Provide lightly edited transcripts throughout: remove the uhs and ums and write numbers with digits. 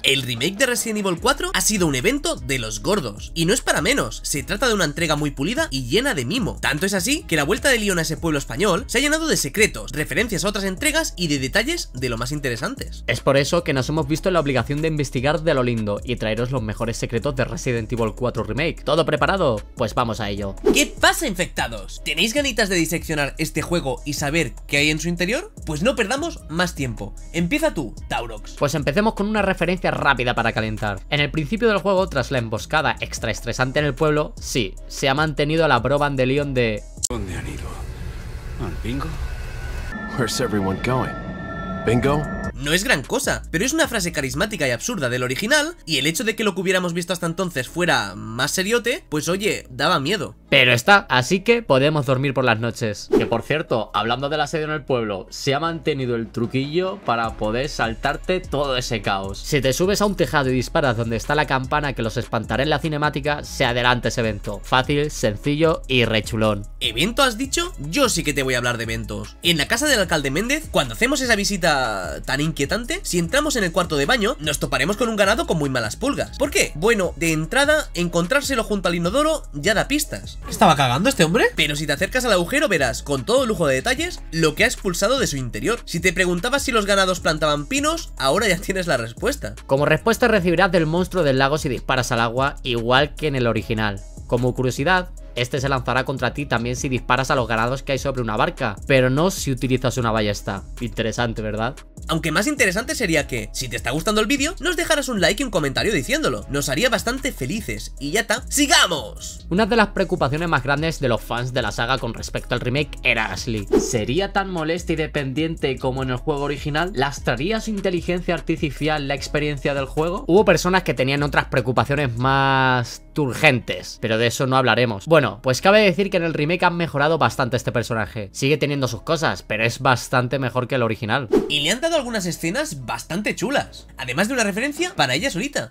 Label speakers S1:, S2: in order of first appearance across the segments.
S1: El remake de Resident Evil 4 ha sido un evento de los gordos, y no es para menos, se trata de una entrega muy pulida y llena de mimo. Tanto es así que la vuelta de Leon a ese pueblo español se ha llenado de secretos, referencias a otras entregas y de detalles de lo más interesantes.
S2: Es por eso que nos hemos visto en la obligación de investigar de lo lindo y traeros los mejores secretos de Resident Evil 4 Remake. ¿Todo preparado? Pues vamos a ello.
S1: ¿Qué pasa, infectados? ¿Tenéis ganitas de diseccionar este juego y saber qué hay en su interior? Pues no perdamos más tiempo. Empieza tú, Taurox.
S2: Pues empecemos con una referencia rápida para calentar. En el principio del juego, tras la emboscada extra estresante en el pueblo, sí, se ha mantenido la broma de Leon de...
S3: ¿Dónde han ido? ¿Al bingo? Where's everyone going? ¿Bingo?
S1: No es gran cosa, pero es una frase carismática y absurda del original, y el hecho de que lo que hubiéramos visto hasta entonces fuera más seriote, pues oye, daba miedo.
S2: Pero está, así que podemos dormir por las noches. Que por cierto, hablando del asedio en el pueblo, se ha mantenido el truquillo para poder saltarte todo ese caos. Si te subes a un tejado y disparas donde está la campana que los espantará en la cinemática, se adelanta ese evento. Fácil, sencillo y rechulón.
S1: ¿Evento has dicho? Yo sí que te voy a hablar de eventos. En la casa del alcalde Méndez, cuando hacemos esa visita tan inquietante, si entramos en el cuarto de baño, nos toparemos con un ganado con muy malas pulgas. ¿Por qué? Bueno, de entrada, encontrárselo junto al inodoro ya da pistas.
S4: ¿Estaba cagando este hombre?
S1: Pero si te acercas al agujero verás, con todo lujo de detalles, lo que ha expulsado de su interior. Si te preguntabas si los ganados plantaban pinos, ahora ya tienes la respuesta.
S2: Como respuesta recibirás del monstruo del lago si disparas al agua, igual que en el original. Como curiosidad, este se lanzará contra ti también si disparas a los ganados que hay sobre una barca, pero no si utilizas una ballesta. Interesante, ¿verdad?
S1: Aunque más interesante sería que, si te está gustando el vídeo, nos dejaras un like y un comentario diciéndolo. Nos haría bastante felices. Y ya está, ¡sigamos!
S2: Una de las preocupaciones más grandes de los fans de la saga con respecto al remake era Ashley. ¿Sería tan molesta y dependiente como en el juego original? ¿Lastraría su inteligencia artificial la experiencia del juego? Hubo personas que tenían otras preocupaciones más urgentes, pero de eso no hablaremos. Bueno, pues cabe decir que en el remake han mejorado bastante este personaje. Sigue teniendo sus cosas, pero es bastante mejor que el original.
S1: Y le han dado algunas escenas bastante chulas, además de una referencia para ella solita.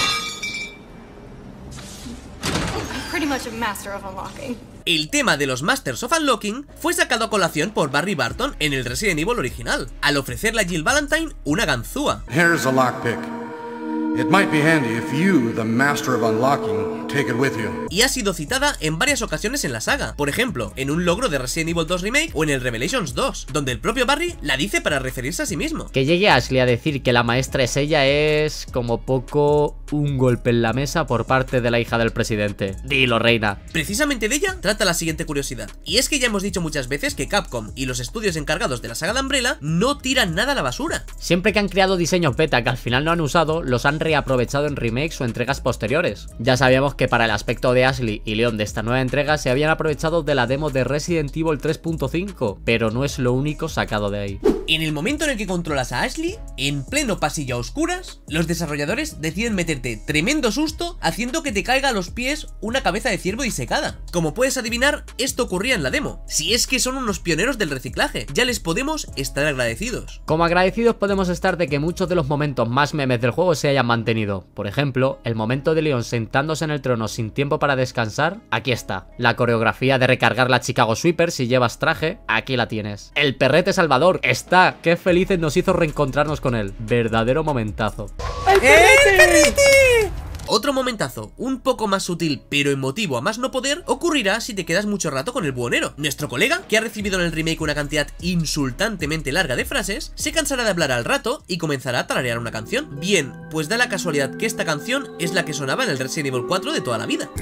S1: El tema de los Masters of Unlocking fue sacado a colación por Barry Barton en el Resident Evil original, al ofrecerle a Jill Valentine una ganzúa.
S5: Here's a lockpick. It might be handy if you, the Master of Unlocking, take it with you.
S1: Y ha sido citada en varias ocasiones en la saga, por ejemplo, en un logro de Resident Evil 2 Remake o en el Revelations 2, donde el propio Barry la dice para referirse a sí mismo.
S2: Que llegue Ashley a decir que la maestra es ella es, como poco, un golpe en la mesa por parte de la hija del presidente. Dilo, reina.
S1: Precisamente de ella trata la siguiente curiosidad, y es que ya hemos dicho muchas veces que Capcom y los estudios encargados de la saga de Umbrella no tiran nada a la basura.
S2: Siempre que han creado diseños beta que al final no han usado, los han reaprovechado en remakes o entregas posteriores. Ya sabíamos que para el aspecto de Ashley y Leon de esta nueva entrega se habían aprovechado de la demo de Resident Evil 3.5, pero no es lo único sacado de ahí.
S1: En el momento en el que controlas a Ashley, en pleno pasillo a oscuras, los desarrolladores deciden meterte tremendo susto haciendo que te caiga a los pies una cabeza de ciervo disecada. Como puedes adivinar, esto ocurría en la demo. Si es que son unos pioneros del reciclaje, ya les podemos estar agradecidos.
S2: Como agradecidos podemos estar de que muchos de los momentos más memes del juego se hayan mantenido. Por ejemplo, el momento de Leon sentándose en el trono sin tiempo para descansar, aquí está. La coreografía de recargar la Chicago Sweeper si llevas traje, aquí la tienes. El perrete Salvador, está. Qué felices nos hizo reencontrarnos con él. Verdadero momentazo.
S1: ¡El perrete! Otro momentazo, un poco más sutil pero emotivo a más no poder, ocurrirá si te quedas mucho rato con el buhonero. Nuestro colega, que ha recibido en el remake una cantidad insultantemente larga de frases, se cansará de hablar al rato y comenzará a tararear una canción. Bien, pues da la casualidad que esta canción es la que sonaba en el Resident Evil 4 de toda la vida.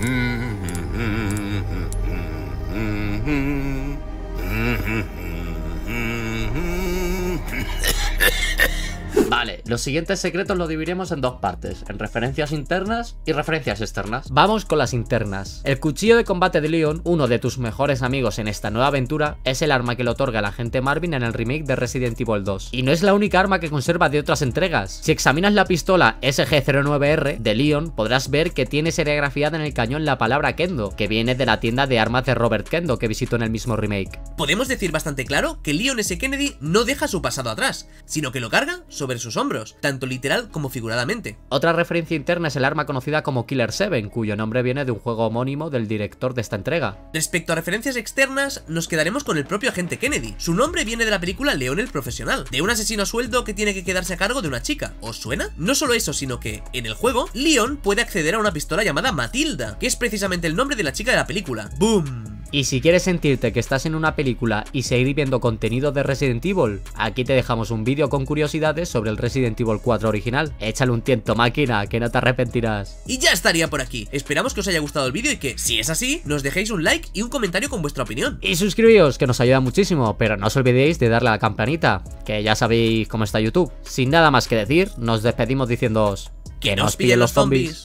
S2: Vale, los siguientes secretos los dividiremos en dos partes, en referencias internas y referencias externas. Vamos con las internas. El cuchillo de combate de Leon, uno de tus mejores amigos en esta nueva aventura, es el arma que le otorga el agente Marvin en el remake de Resident Evil 2. Y no es la única arma que conserva de otras entregas. Si examinas la pistola SG-09R de Leon, podrás ver que tiene serigrafiada en el cañón la palabra Kendo, que viene de la tienda de armas de Robert Kendo que visitó en el mismo remake.
S1: Podemos decir bastante claro que Leon S. Kennedy no deja su pasado atrás, sino que lo carga sobre sobre sus hombros, tanto literal como figuradamente.
S2: Otra referencia interna es el arma conocida como Killer 7, cuyo nombre viene de un juego homónimo del director de esta entrega.
S1: Respecto a referencias externas, nos quedaremos con el propio agente Kennedy. Su nombre viene de la película Leon el Profesional, de un asesino a sueldo que tiene que quedarse a cargo de una chica. ¿Os suena? No solo eso, sino que, en el juego, Leon puede acceder a una pistola llamada Matilda, que es precisamente el nombre de la chica de la película. ¡Boom!
S2: Y si quieres sentirte que estás en una película y seguir viendo contenido de Resident Evil, aquí te dejamos un vídeo con curiosidades sobre el Resident Evil 4 original. Échale un tiento, máquina, que no te arrepentirás.
S1: Y ya estaría por aquí. Esperamos que os haya gustado el vídeo y que, si es así, nos dejéis un like y un comentario con vuestra opinión.
S2: Y suscribíos, que nos ayuda muchísimo, pero no os olvidéis de darle a la campanita, que ya sabéis cómo está YouTube. Sin nada más que decir, nos despedimos diciéndoos
S1: ¡que nos pillen los zombies!